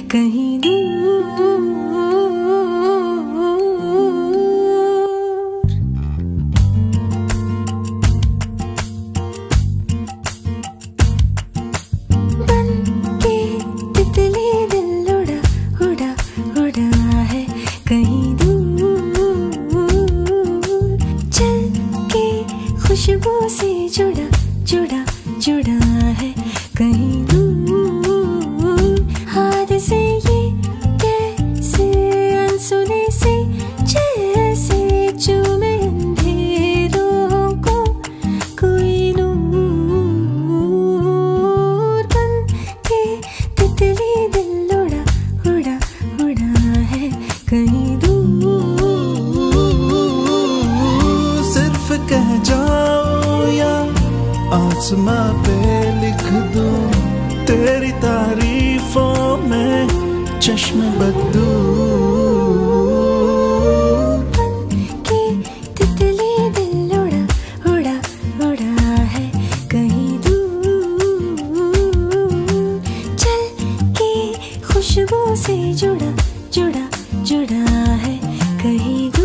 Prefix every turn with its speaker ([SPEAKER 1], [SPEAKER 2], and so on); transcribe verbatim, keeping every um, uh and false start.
[SPEAKER 1] कहीं दूर। बन के तितली दिल उड़ा उड़ा उड़ा है कहीं दूर। चल के खुशबू से जुड़ा जुड़ा जुड़ा है कहीं दूर। हाथ से ये कैसे अनसुने से जैसे चूमे अंधेरों को कोई नूर। बन के तितली दिल उड़ा उड़ा उड़ा है कहीं दूर।
[SPEAKER 2] सिर्फ कह जाओ या आसमां पे लिख दूं तेरी तारीफों में चश्मे बदू।
[SPEAKER 1] बन के तितली दिल उड़ा उड़ा उड़ा है कहीं दूर। चल के खुशबू से जुड़ा जुड़ा जुड़ा है कहीं दूर।